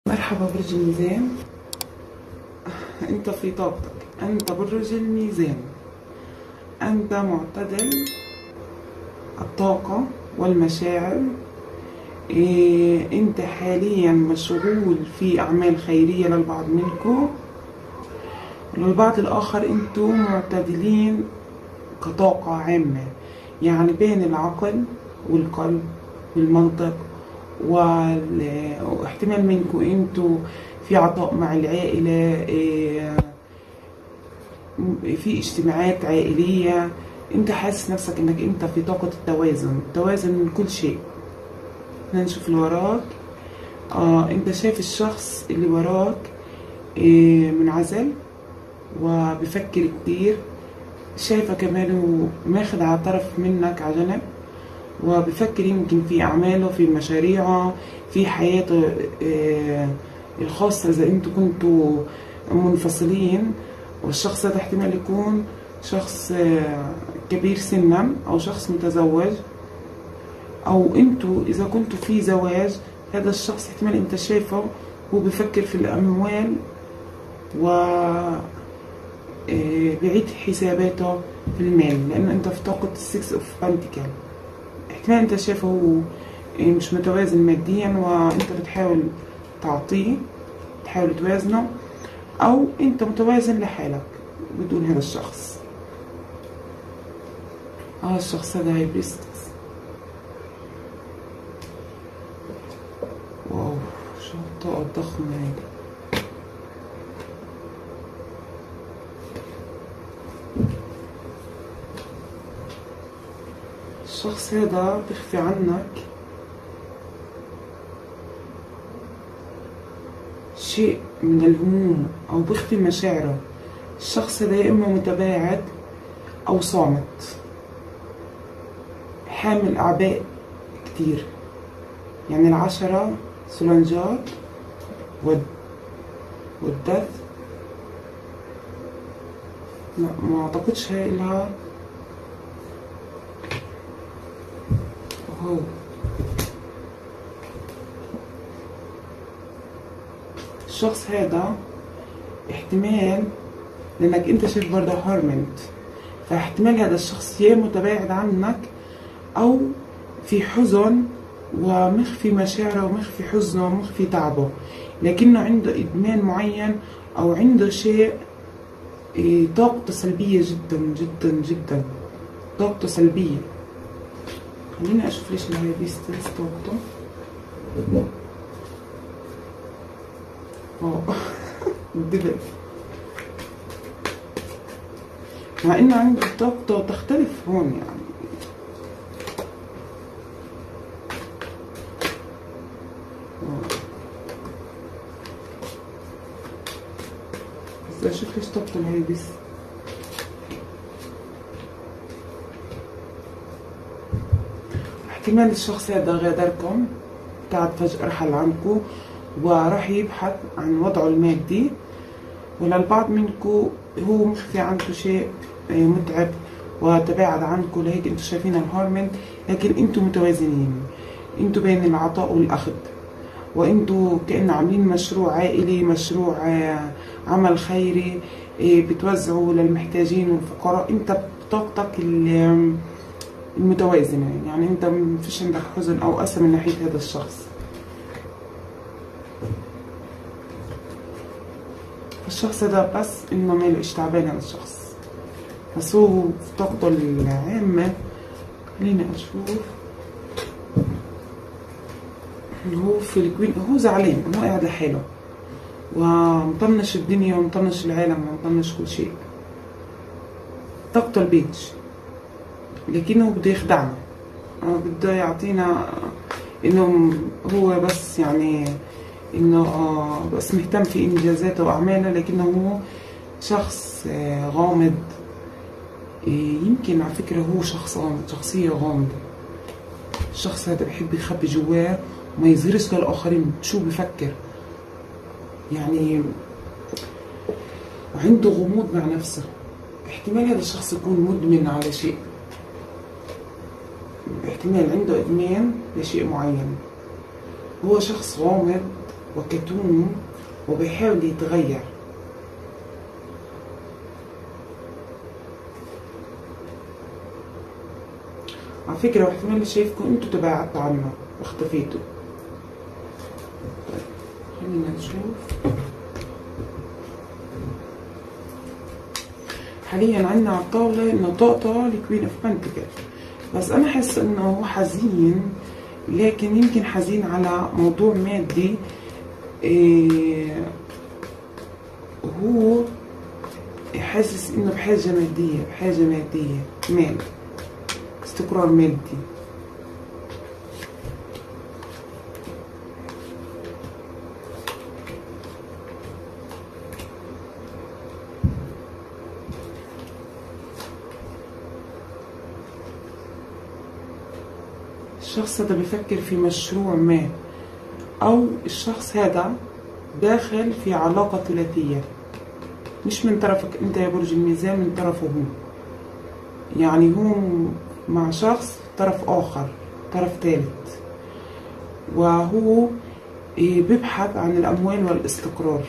مرحبا برج الميزان. انت في طاقتك، انت برج الميزان، انت معتدل الطاقة والمشاعر. انت حاليا مشغول في اعمال خيرية للبعض منكم، وللبعض الاخر انتوا معتدلين كطاقة عامة، يعني بين العقل والقلب والمنطق واحتمال منكم انتوا في عطاء مع العائلة، في اجتماعات عائلية. انت حاسس نفسك انك انت في طاقة التوازن من كل شيء. احنا نشوف اللي وراك. انت شايف الشخص اللي وراك منعزل وبفكر كتير، شايفه كمان ماخد على طرف منك على جنب، وبفكر يمكن في أعماله، في مشاريعه، في حياته الخاصة إذا أنتوا كنتوا منفصلين. والشخص هذا احتمال يكون شخص كبير سنا أو شخص متزوج، أو أنتوا إذا كنتوا في زواج هذا الشخص احتمال أنت شايفه هو بفكر في الأموال و بعيد حساباته في المال، لأنه أنت في طاقة السكس أوف بنتيكل. احتمال انت شايفه هو مش متوازن ماديا وانت بتحاول تعطيه، تحاول توازنه، او انت متوازن لحالك بدون هذا الشخص. الشخص هذا هاي بريستس. واو، شو الطاقة الضخمة هيدي. الشخص هذا بيخفي عنك شيء من الهموم أو بيخفي مشاعره. الشخص هذا يا إما متباعد أو صامت، حامل أعباء كتير. يعني العشرة سلنجات والدث، لا ما أعتقدش هاي إلها. الشخص هذا احتمال، لانك انت شايف برضه هارمنت، فاحتمال هذا الشخص يا متباعد عنك او في حزن ومخفي مشاعره ومخفي حزنه ومخفي تعبه، لكنه عنده ادمان معين او عنده شيء. طاقته سلبية جدا جدا جدا، طاقته سلبية. خليني اشوف ليش الهاي بيستنس طاقته. الدبل، مع انه عنده طاقته تختلف هون يعني. بس اشوف ليش طاقته الهاي بس. احتمال الشخص هذا غادركم، قعد فجأة رحل عنكم وراح يبحث عن وضعه المادي، وللبعض منكم هو مخفي عنكم شيء متعب وتباعد عنكم، لهيك انتم شايفين الهارمنت. لكن انتم متوازنين، انتم بين العطاء والاخذ، وانتم كأنه عاملين مشروع عائلي، مشروع عمل خيري، بتوزعوا للمحتاجين والفقراء. انت بطاقتك المتوازنة، يعني انت مفيش عندك حزن او اسى من ناحية هذا الشخص. الشخص هذا بس انه مالوش تعبان هذا الشخص، بس هو في طاقته العامة. خليني اشوف. هو في الكوين، هو زعلان، هو قاعد لحاله ومطنش الدنيا ومطنش العالم ومطنش كل شيء. طاقته البيج، لكنه بده يخدعنا، بده يعطينا انه هو بس يعني انه بس مهتم في انجازاته واعماله، لكنه هو شخص غامض. يمكن على فكرة هو شخص غامض، شخصية غامضة. الشخص هذا بحب يخبي جواه وما يظهرش للآخرين شو بفكر يعني، وعنده غموض مع نفسه. احتمال هذا الشخص يكون مدمن على شيء، احتمال عنده إدمان لشيء معين. هو شخص غامض وكتوم وبيحاول يتغير. على فكرة واحتمال شايفكم انتوا تباعدتوا عنه واختفيتوا. طيب خلينا نشوف. حاليا عنا على الطاولة انه طاقة الكوين اوف بنتكل، بس انا حاسة انه هو حزين، لكن يمكن حزين على موضوع مادي. هو حاسس انه بحاجة مادية، مال، استقرار مادي. الشخص هذا بيفكر في مشروع ما، او الشخص هذا داخل في علاقة ثلاثية، مش من طرفك انت يا برج الميزان، من طرفه هو. يعني هو مع شخص طرف اخر، طرف ثالث، وهو بيبحث عن الاموال والاستقرار.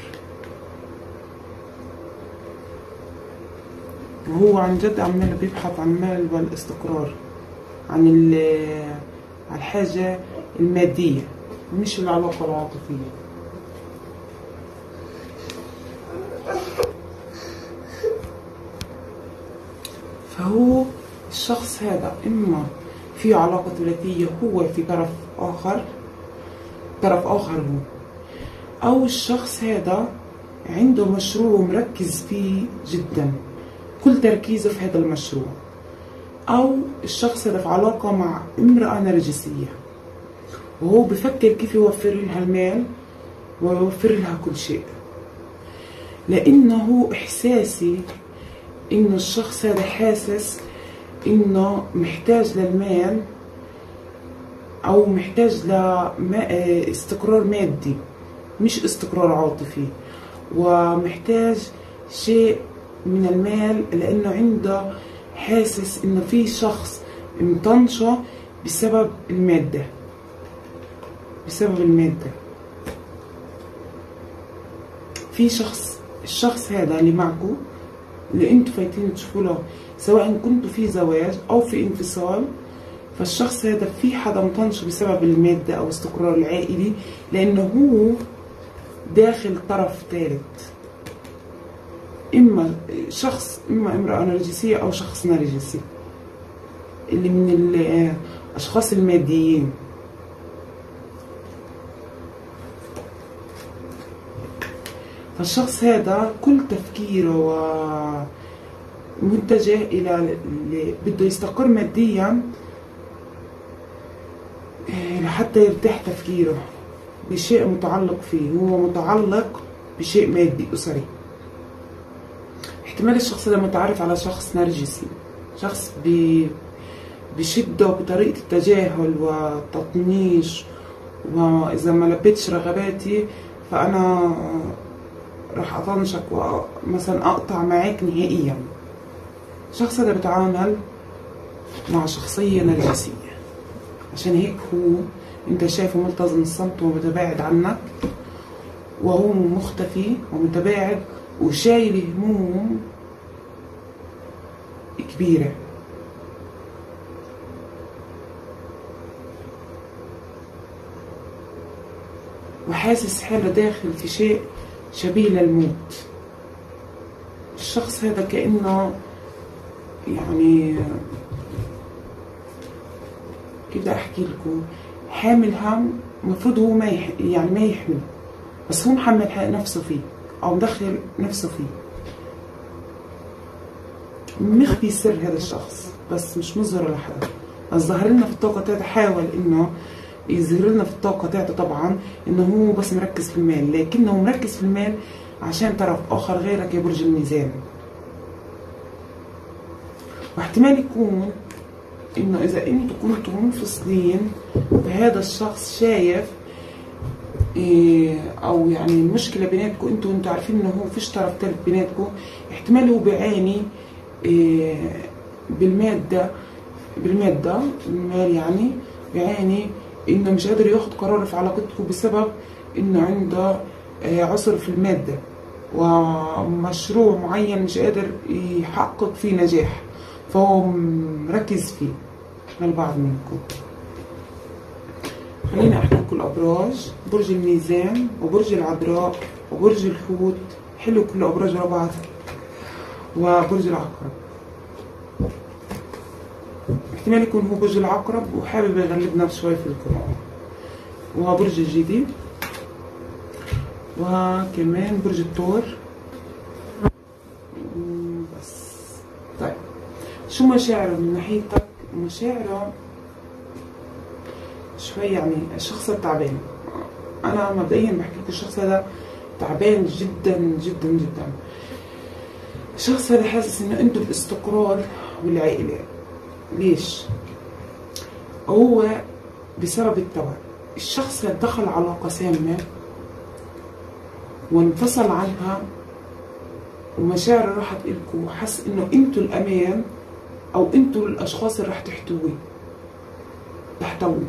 وهو عن جد عمال بيبحث عن المال والاستقرار، عن الحاجة المادية، مش العلاقة العاطفية. فهو الشخص هذا إما في علاقة ثلاثية هو في طرف آخر هو، أو الشخص هذا عنده مشروع مركز فيه جدا، كل تركيزه في هذا المشروع، أو الشخص هذا في علاقة مع امرأة نرجسية، وهو بفكر كيف يوفر لها المال ويوفر لها كل شيء. لأنه إحساسي إنه الشخص هذا حاسس إنه محتاج للمال، أو محتاج لاستقرار مادي مش استقرار عاطفي، ومحتاج شيء من المال، لأنه عنده حاسس إنه في شخص مطنشه بسبب المادة. في الشخص هذا اللي معكم، اللي انتوا فايتين تشوفوا له، سواء كنتوا في زواج او في انفصال، فالشخص هذا في حدا مطنشه بسبب المادة او استقرار العائلي، لانه هو داخل طرف ثالث، اما امرأة نرجسية او شخص نرجسي، اللي من الاشخاص الماديين. فالشخص هذا كل تفكيره ومتجه إلى بده يستقر ماديا لحتى يرتاح تفكيره بشيء متعلق فيه، هو متعلق بشيء مادي أسري. احتمال الشخص هذا متعرف على شخص نرجسي، شخص بشده بطريقة التجاهل والتطنيش، وإذا ما لبيتش رغباتي فأنا راح اطنشك ومثلا اقطع معاك نهائيا. الشخص هذا بيتعامل مع شخصية نرجسية، عشان هيك هو انت شايفه ملتزم الصمت ومتباعد عنك، وهو مختفي ومتباعد وشايل هموم كبيرة. وحاسس حاله داخل في شيء شبيه للموت. الشخص هذا كأنه يعني كيف بدي احكي لكم، حامل هم المفروض هو ما يحمل، بس هو محمل نفسه فيه او مدخل نفسه فيه، مخفي سر هذا الشخص بس مش مظهر لحدا. بس ظهر لنا في الطاقة تاعته، حاول انه يظهر لنا في الطاقة تاعته طبعا انه هو بس مركز في المال، لكنه مركز في المال عشان طرف اخر غيرك يا برج الميزان. واحتمال يكون انه اذا انتوا كنتوا منفصلين فهذا الشخص شايف او يعني المشكلة بيناتكم انتوا عارفين انه هو فيش طرف ثالث بيناتكم. احتمال هو بيعاني بالمال يعني بيعاني انه مش قادر ياخد قرار في علاقتكم بسبب انه عنده عسر في المادة، ومشروع معين مش قادر يحقق فيه نجاح، فهو مركز فيه للبعض منكم. خليني احكي لكم الابراج: برج الميزان، وبرج العذراء، وبرج الحوت. حلو كل ابراج ورا بعض. وبرج العقرب. احتمال يكون هو برج العقرب وحابب يغلبنا شوي في القراءة. وبرج الجدي، وكمان برج الثور. بس طيب، شو مشاعره من ناحيتك؟ مشاعره شوي يعني الشخص التعبان. انا مبدئيا بحكي لكم الشخص هذا تعبان جدا جدا جدا. الشخص هذا حاسس انه انتم باستقرار بالعائله. ليش؟ هو بسبب التوعية. الشخص اللي دخل علاقه سامه وانفصل عنها، ومشاعره راحت إلكم، وحس انه انتوا الامان، او انتوا الاشخاص اللي راح تحتوي.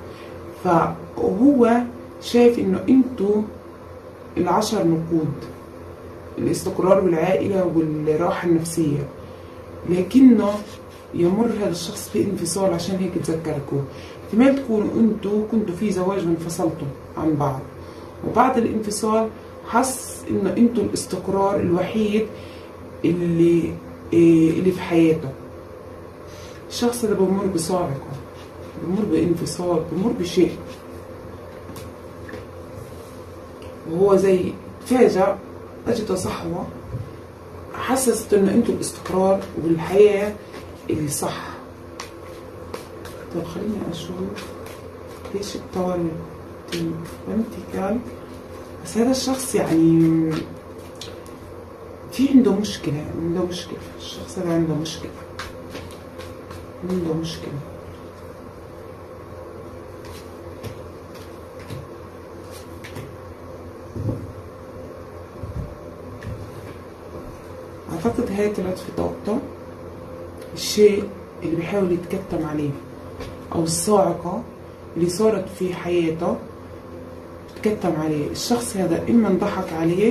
فهو شايف انه انتوا العشر نقود، الاستقرار بالعائلة والراحة النفسية، لكنه يمر هذا الشخص بانفصال. عشان هيك تذكركم، احتمال تكونوا انتوا كنتوا في زواج وانفصلتوا عن بعض، وبعد الانفصال حس انه انتوا الاستقرار الوحيد اللي في حياته. الشخص اللي بمر بصاعقة، بمر بانفصال، بمر بشيء، وهو زي تفاجأ، اجته صحوة حسست انه انتوا الاستقرار والحياة اللي صح. طيب خليني اشوف ليش التوالي فهمتي. بس هذا الشخص يعني في عنده مشكلة. الشخص هذا عنده مشكلة. اعتقد هاي طلعت في طاقته الشيء اللي بيحاول يتكتم عليه، او الصاعقة اللي صارت في حياته تكتم عليه. الشخص هذا اما انضحك عليه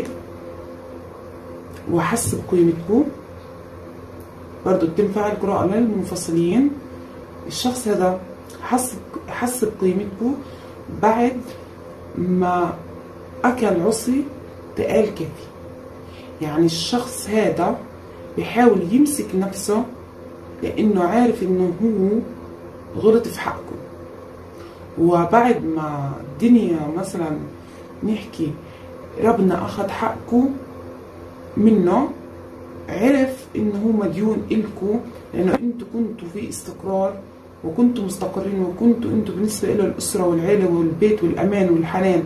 وحس بقيمتكم، برضو بتنفع القراءة للمنفصلين. الشخص هذا حس بقيمتكم بعد ما اكل عصي تقال كافي. يعني الشخص هذا بيحاول يمسك نفسه، لانه عارف انه هو غلط في حقكم، وبعد ما الدنيا مثلا نحكي ربنا اخذ حقكم منه، عرف انه هو مديون إلكم، لانه انتوا كنتوا في استقرار وكنتوا مستقرين، وكنتوا انتوا بالنسبه له الاسره والعيله والبيت والامان والحنان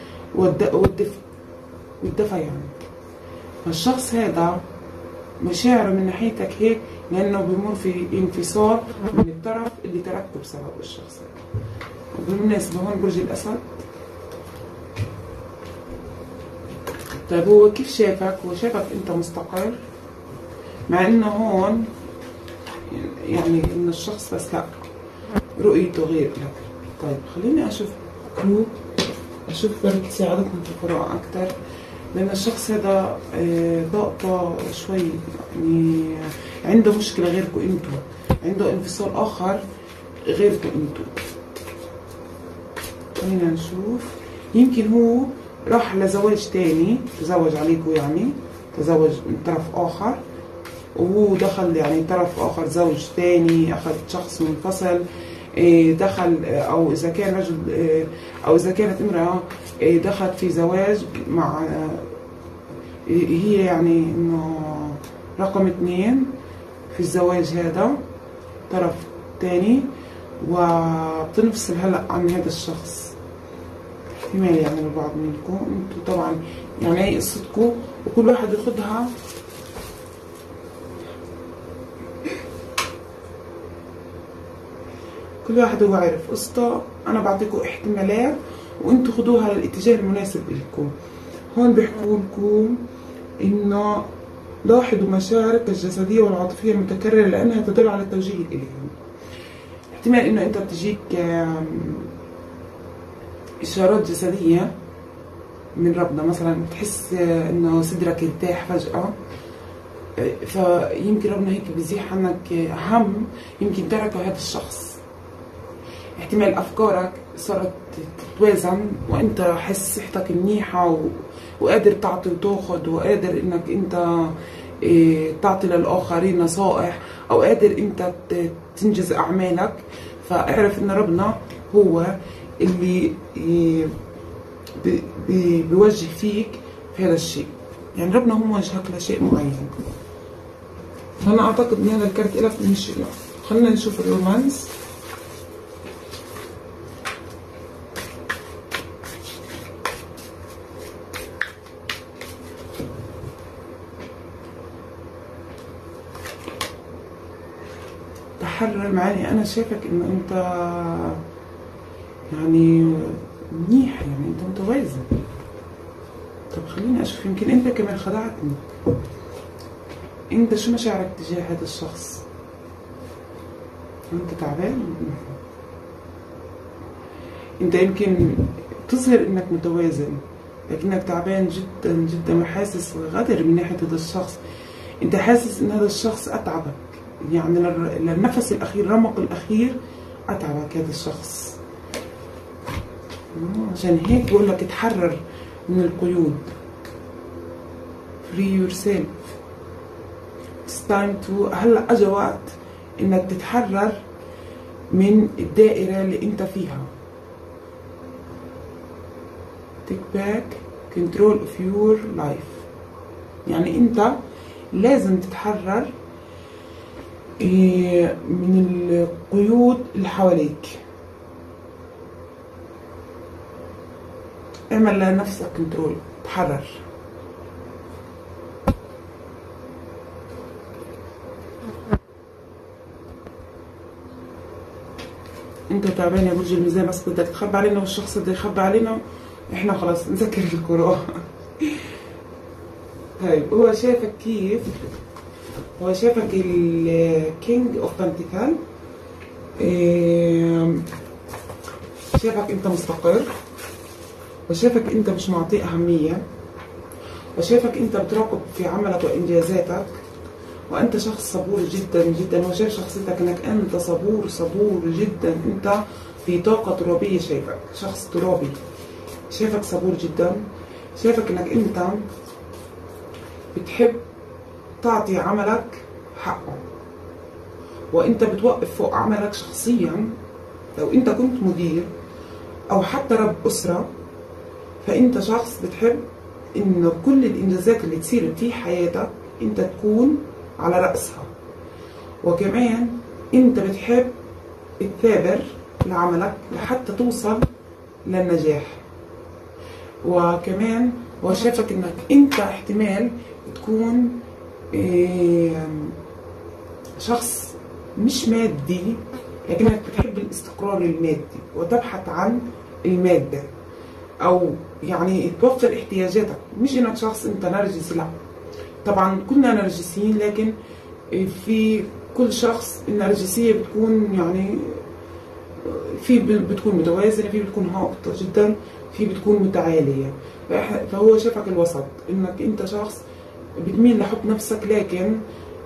والدفى يعني. فالشخص هذا مشاعره من ناحيتك هيك، لانه بيمر في انفصال من الطرف اللي تركته بسبب الشخص هذا. وبالمناسبه هون برج الاسد. طيب هو كيف شافك؟ هو شافك انت مستقر، مع انه هون يعني ان الشخص بس لا رؤيته غير لك. طيب خليني اشوف برضه تساعدتنا في القراءة اكثر، لان الشخص هذا طاقته شوي يعني عنده مشكلة غيركم انتوا، عنده انفصال اخر غيركم انتوا. خلينا نشوف، يمكن هو راح لزواج تاني، تزوج عليكم يعني، تزوج من طرف اخر، وهو دخل يعني طرف اخر زوج تاني، اخذ شخص منفصل، دخل، او اذا كان رجل او اذا كانت امرأة دخلت في زواج مع هي يعني انه رقم 2 في الزواج هذا، طرف تاني، وبتنفصل هلا عن هذا الشخص. احتمال يعني البعض منكم انتوا طبعا يعني هي قصتكم، وكل واحد ياخدها كل واحد هو عارف قصته. انا بعطيكم احتمالات وانتوا خدوها للاتجاه المناسب لكم. هون بيحكوا لكم انه لاحظوا مشاعرك الجسديه والعاطفيه المتكرره لانها تدل على التوجيه الالهي. احتمال انه انت بتجيك اشارات جسديه من ربنا، مثلا تحس انه صدرك ارتاح فجأة، فيمكن ربنا هيك بيزيح عنك هم يمكن تركه هذا الشخص. احتمال افكارك صارت تتوازن وانت حس صحتك منيحة وقادر تعطي وتاخد، وقادر انك انت تعطي للاخرين نصائح، او قادر انت تنجز اعمالك. فاعرف ان ربنا هو اللي بيوجه فيك في هذا الشيء، يعني ربنا هو موجهك لشيء معين. فانا اعتقد ان هذا الكارت لك مش لا. خلينا نشوف الرومانس. تحرر معاني. انا شايفك انه انت يعني منيح، يعني انت متوازن. طب خليني اشوف، يمكن انت كمان خدعتني. انت شو مشاعرك تجاه هذا الشخص؟ انت تعبان؟ انت يمكن تظهر انك متوازن لكنك تعبان جدا جدا، وحاسس غدر من ناحية هذا الشخص. انت حاسس ان هذا الشخص اتعبك، يعني للنفس الاخير، رمق الاخير اتعبك هذا الشخص. عشان هيك بقول لك اتحرر من القيود. free yourself. it's time to. هلا اجى وقت انك تتحرر من الدائرة اللي انت فيها. take back control of your life. يعني انت لازم تتحرر من القيود اللي حواليك. اعمل لنفسك كنترول، تحرر. انت تعبان يا برج الميزان، بس بدك تخبي علينا والشخص بده يخبي علينا، احنا خلاص نذكر القراءة. طيب هو شايفك كيف؟ هو شايفك الكينج اوف بنتيكل. شايفك انت مستقر، وشايفك انت مش معطيه اهمية، وشايفك انت بتراقب في عملك وانجازاتك، وانت شخص صبور جدا جدا. وشايف شخصيتك انك انت صبور جدا، انت في طاقة ترابية. شايفك شخص ترابي، شايفك صبور جدا. شايفك انك انت بتحب تعطي عملك حقه، وانت بتوقف فوق عملك شخصيا. لو انت كنت مدير او حتى رب اسرة، فانت شخص بتحب انه كل الانجازات اللي تصير في حياتك انت تكون على رأسها. وكمان انت بتحب تثابر لعملك لحتى توصل للنجاح. وكمان وشايفك انك انت احتمال تكون شخص مش مادي، لكنك بتحب الاستقرار المادي وتبحث عن المادة، او يعني توفر احتياجاتك. مش انك شخص انت نرجسي، لا طبعا كلنا نرجسيين، لكن في كل شخص النرجسية بتكون يعني في بتكون متوازنة، في بتكون هابطة جدا، في بتكون متعالية. فهو شافك الوسط، انك انت شخص بتميل لحب نفسك، لكن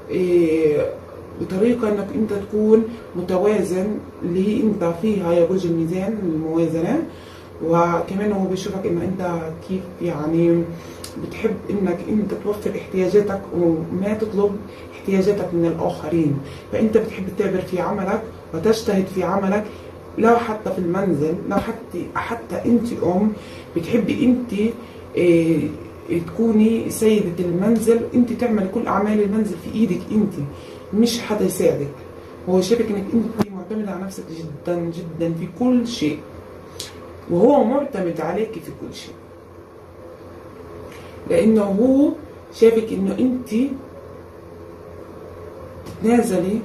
بطريقة انك انت تكون متوازن اللي انت فيها يا برج الميزان، الموازنة. وكمان هو بيشوفك انه انت كيف يعني بتحب انك انت توفر احتياجاتك وما تطلب احتياجاتك من الاخرين. فانت بتحب تثابر في عملك وتجتهد في عملك، لو حتى في المنزل، لو حتى انت بتحبي انت تكوني سيدة المنزل، انت تعملي كل اعمال المنزل في ايدك انت، مش حدا يساعدك. هو شايفك انك انت معتمدة على نفسك جدا جدا في كل شيء، وهو معتمد عليك في كل شيء، لانه هو شايفك انه انت تتنازلي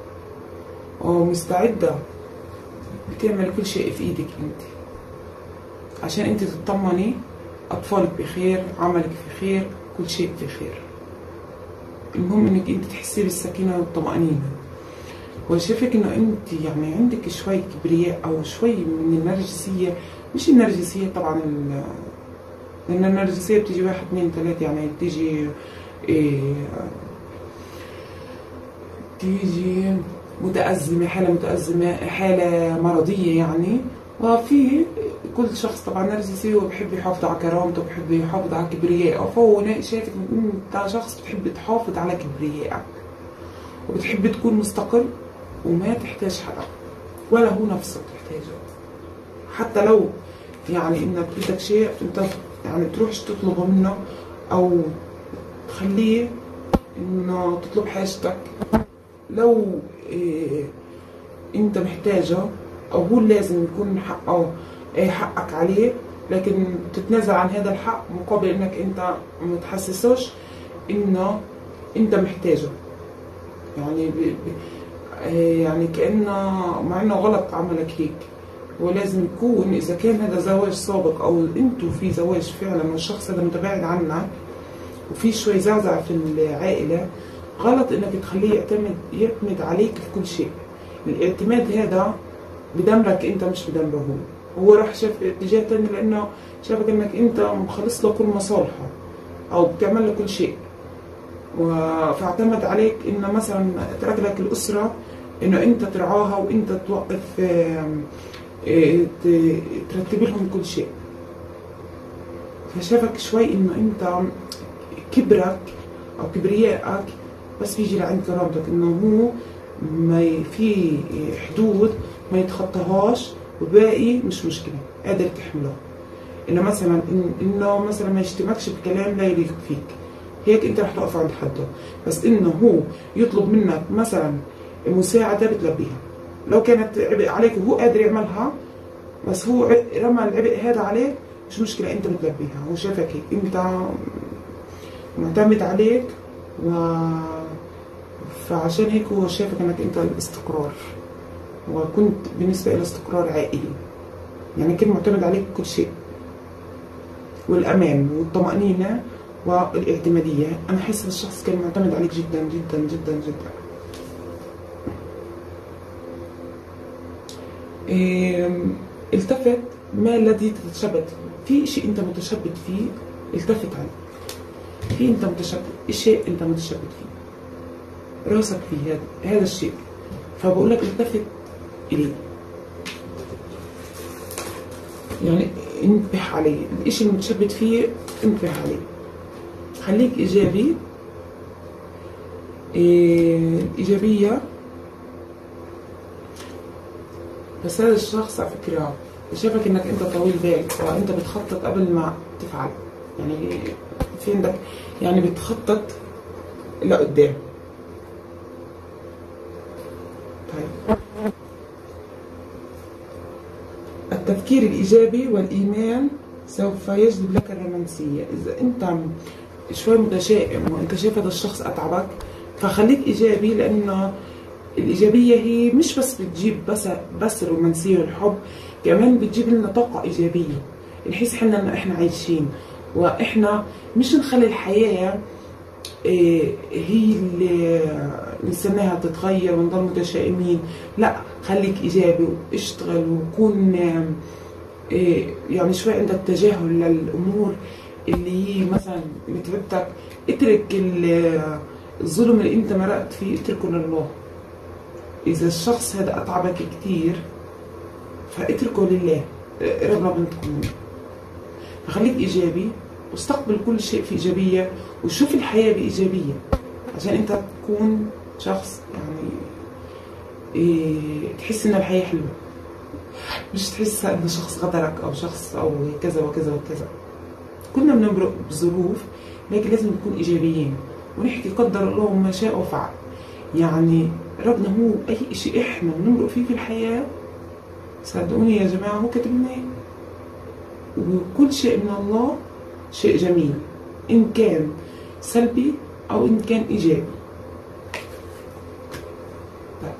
ومستعدة بتعملي كل شيء في ايدك انت، عشان انت تطمني اطفالك بخير، عملك في خير، كل شيء في خير. المهم انك انت تحسي بالسكينة والطمأنينة. وشايفك انه انت يعني عندك شوي كبرياء او شوي من النرجسية، مش النرجسية طبعا لأن النرجسية بتيجي 1 2 3، يعني بتيجي إيه، بتيجي متأزمة، حالة متأزمة، حالة مرضية يعني. وفي كل شخص طبعا نرجسي وبحب يحافظ على كرامته، بحب يحافظ على كبريائه، فهو شايف ان انت شخص بتحب تحافظ على كبريائك وبتحب تكون مستقل وما تحتاج حدا ولا هو نفسه تحتاجه. حتى لو يعني انك بدك شيء انت يعني بتروحش تطلبه منه او تخليه انه تطلب حاجتك لو إيه انت محتاجه، او هو لازم يكون حقه حقك عليه، لكن تتنازل عن هذا الحق مقابل انك انت ما تحسسوش انه انت محتاجه. يعني يعني كأنه مع انه غلط عملك هيك. ولازم يكون اذا كان هذا زواج سابق او انتوا في زواج فعلا والشخص هذا متباعد عنك وفي شوي زعزع في العائله، غلط انك تخليه يعتمد عليك في كل شيء. الاعتماد هذا بدمرك انت مش بدمره هو راح شاف اتجاه تاني لانه شافك انك انت مخلص له كل مصالحه او بتعمل له كل شيء، فاعتمد عليك انه مثلا ترك لك الاسره انه انت ترعاها وانت توقف ترتب لهم كل شيء. فشافك شوي انه انت كبرك او كبريائك بس بيجي لعند كرامتك، انه هو ما في حدود ما يتخطاهاش وباقي مش مشكله قادر تحمله. انه مثلا ما يشتمكش بكلام لا يليق فيك، هيك انت رح تقف عند حده. بس انه هو يطلب منك مثلا مساعده بتلبيها، لو كانت عبء عليك وهو قادر يعملها بس هو رمى العبء هذا عليك مش مشكله انت بتلبيها. هو شافك هيك انت معتمد عليك فعشان هيك هو شافك انك انت الاستقرار، وكنت بالنسبه له استقرار عائلي، يعني كنت معتمد عليك كل شيء، والامان والطمانينه والاعتماديه. انا حاسه الشخص كان معتمد عليك جدا جدا جدا جدا. التفت ما الذي تتشبت في شيء انت متشبت فيه، التفت عليه. في انت متشبت شيء انت متشبت فيه، راسك فيه هذا الشيء، فبقول لك التفت اليه، يعني انتبه عليه. الاشي المتشبت فيه انتبه عليه، خليك ايجابي. ايجابيه. بس هذا الشخص على فكره شافك انك انت طويل بال وانت بتخطط قبل ما تفعل، يعني في عندك يعني بتخطط لقدام. طيب، التفكير الإيجابي والإيمان سوف يجلب لك الرومانسية. إذا أنت شوي متشائم وأنت شايف هذا الشخص أتعبك فخليك إيجابي، لأنه الإيجابية هي مش بس بتجيب بس الرومانسية والحب، كمان بتجيب لنا طاقة إيجابية، نحس حنا إنه إحنا عايشين وإحنا مش نخلي الحياة هي اللي نستناها تتغير ونضل متشائمين. لا، خليك ايجابي واشتغل وكون يعني شوي عندك تجاهل للامور اللي هي مثلا متعبتك. اترك الظلم اللي انت مرقت فيه اتركه لله. اذا الشخص هذا اتعبك كتير فاتركه لله، ربنا بنتكم منه. فخليك ايجابي واستقبل كل شيء في ايجابيه وشوف الحياه بايجابيه عشان انت تكون شخص يعني تحس ان الحياه حلوه، مش تحس ان شخص غدرك او شخص او كذا وكذا وكذا. كلنا بنمرق بظروف لكن لازم نكون ايجابيين ونحكي قدر الله ما شاء وفعل. يعني ربنا هو اي شيء احنا بنمرق فيه في الحياه صدقوني يا جماعه هو كاتب لنا، وكل شيء من الله شيء جميل إن كان سلبي أو إن كان إيجابي. طيب،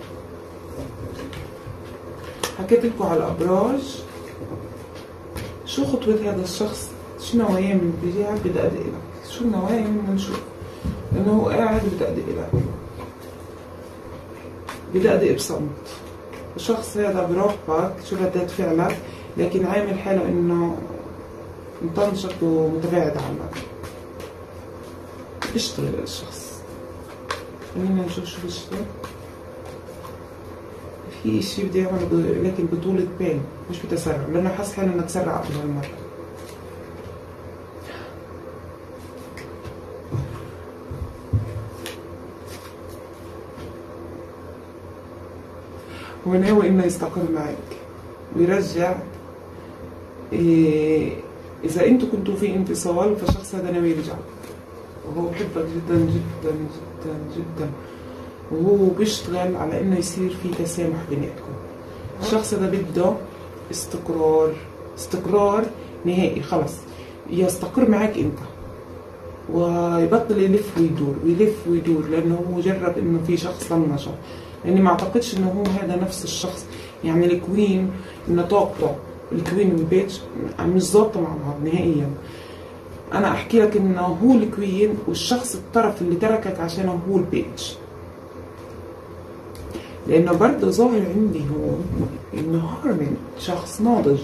حكيت لكم على الأبراج. شو خطوة هذا الشخص؟ شو نواياه من اتجاهك؟ بدأ أدق لك شو النوايا بدنا نشوف، لأنه هو قاعد بدأ أدق لك، بدأ أدق بصمت. الشخص هذا براقبك شو ردات فعلك، لكن عامل حاله إنه مطنشط ومتباعد عنك. بيشتغل الشخص. خلينا نشوف شو بيشتغل. في اشي بدي اعمله لكن بطولة بال مش بتسرع، لانه حاسس حالي انه تسرع قبل هالمرة. هو ناوي انه يستقر معك ويرجع. اذا انتوا كنتوا في انفصال فالشخص هذا ناوي يرجع، وهو بحبك جدا جدا جدا جدا، وهو بيشتغل على انه يصير في تسامح بيناتكم. الشخص هذا بده استقرار نهائي، خلص يستقر معك انت ويبطل يلف ويدور ويلف ويدور، لانه هو جرب انه في شخص طنشه. لاني ما اعتقدش انه هو هذا نفس الشخص. يعني الكوين انه طاقته الكوين والبيج مش ظابطه مع بعض نهائيا. انا احكي لك انه هو الكوين، والشخص الطرف اللي تركك عشانه هو البيج. لانه برضه ظاهر عندي هون انه هارمن شخص ناضج،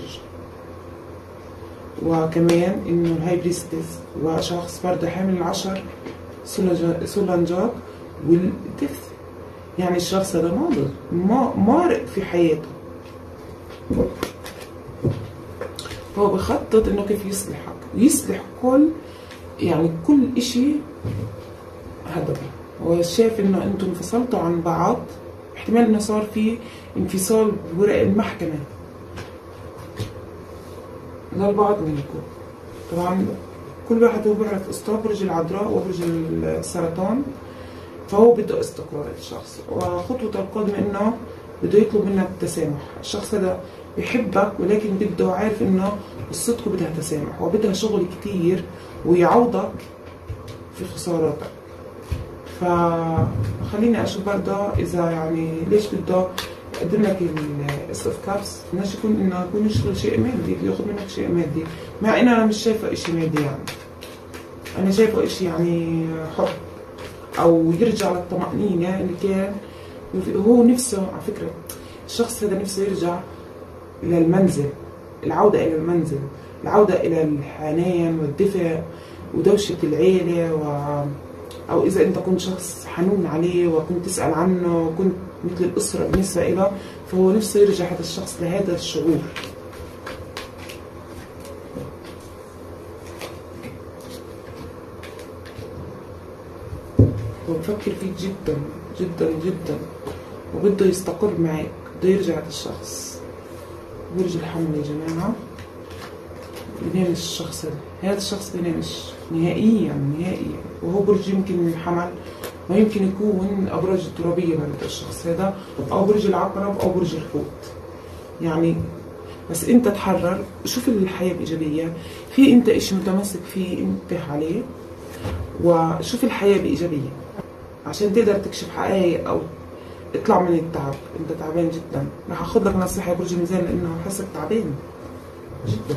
وكمان انه الهاي بريستس وشخص برضه حامل العشر سولنجات والدث. يعني الشخص هذا ناضج مارق في حياته، هو بخطط انه كيف يصلحك ويصلح كل اشي. هذا هو شايف انه انتم انفصلتوا عن بعض، احتمال انه صار في انفصال بورق المحكمة للبعض منكم. طبعا كل واحد هو بيعرف قصته، برج العذراء وبرج السرطان، فهو بده استقرار الشخص، وخطوته القادمة انه بده يطلب منك التسامح. الشخص هذا بيحبك ولكن بده عارف انه قصتكم بدها تسامح وبدها شغل كتير ويعوضك في خساراتك. فخليني اشوف برضه اذا يعني ليش بده يقدم لك الاس اوف كابس. بدناش يكون انه يكون يشتغل شيء مادي، بده ياخذ منك شيء مادي، مع ان انا مش شايفه اشي مادي. يعني انا شايفه اشي يعني حب، او يرجع للطمأنينة اللي كان هو نفسه. على فكرة الشخص هذا نفسه يرجع الى المنزل، العودة الى المنزل، العودة الى الحنان والدفء ودوشة العيلة او اذا انت كنت شخص حنون عليه وكنت تسأل عنه وكنت مثل الاسرة بالنسبة له، فهو نفسه يرجع هذا الشخص لهذا الشعور. هو بفكر فيك جدا جدا جدا وبده يستقر معك، بده يرجع هذا الشخص. برج الحمل يا جماعة بينامش الشخص هذا الشخص بينامش نهائيا نهائيا، وهو برج يمكن من الحمل ويمكن يكون أبراج الترابية برضه الشخص هذا، أو برج العقرب أو برج الحوت. يعني بس أنت تحرر، شوف الحياة بإيجابية. في أنت إشي متمسك فيه انتبه عليه، وشوف الحياة بإيجابية عشان تقدر تكشف حقائق أو اطلع من التعب. أنت تعبان جدا، رح أخذ لك نصيحة يا برج الميزان لأنه حاسك تعبان جدا.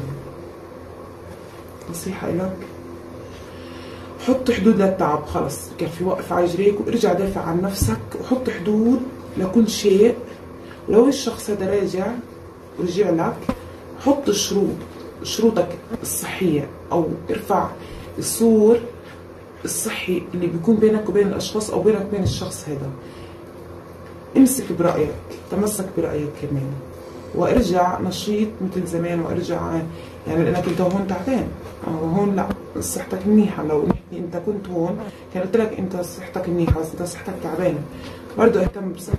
نصيحة إلك، حط حدود للتعب، خلص كفي، وقف على رجليك وارجع دافع عن نفسك وحط حدود لكل شيء. لو الشخص هذا راجع ورجع لك، حط شروطك الصحية، أو ارفع السور الصحي اللي بيكون بينك وبين الأشخاص أو بينك وبين الشخص هذا. امسك برأيك، تمسك برأيك كمان، وارجع نشيط مثل زمان، وارجع يعني لأنك أنت هون تعبان وهون لا صحتك منيحة. لو أنت كنت هون كان قلت لك أنت صحتك منيحة، بس أنت صحتك تعبانة. برضه اهتم بصحتك.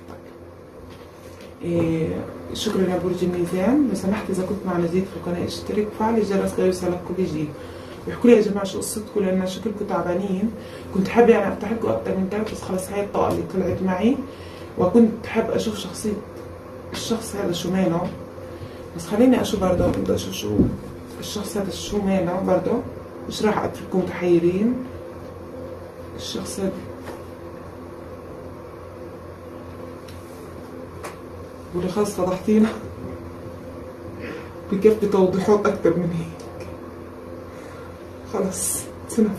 شكرا يا برج الميزان. لو سمحت إذا كنت معنا جديد في القناة اشترك وفعل الجرس ليوصلك كل جديد. واحكوا لي يا جماعة شو قصتكم، لأن شكلكم تعبانين. كنت حابة يعني أفتح لكم أكتر من كلام، بس خلص هاي الطاقة اللي طلعت معي، وكنت حابة أشوف شخصية الشخص هذا شو ماله. بس خليني أشوف برضه، بدي أشوف شو الشخص هذا شو ماله برضه، مش راح أترككم متحيرين. الشخص هذا واللي خلص فضحتينا بكفي توضيحات أكتر من هيك. خلص سنة،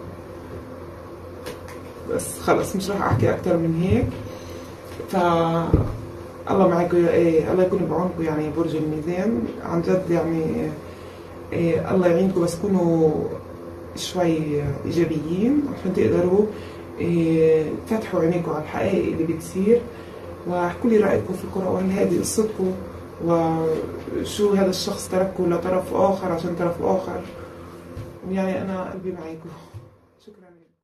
بس خلص مش راح أحكي أكتر من هيك. الله معكم، الله يكون بعونكم يعني يا برج الميزان. عن جد يعني الله يعينكم، بس كونوا شوي إيجابيين عشان تقدروا تفتحوا عينيكم على الحقائق اللي بتصير. واحكوا لي رأيكم في القرآن، وهل هذه قصتكم، وشو هذا الشخص تركه لطرف آخر عشان طرف آخر. يعني أنا قلبي معاكم.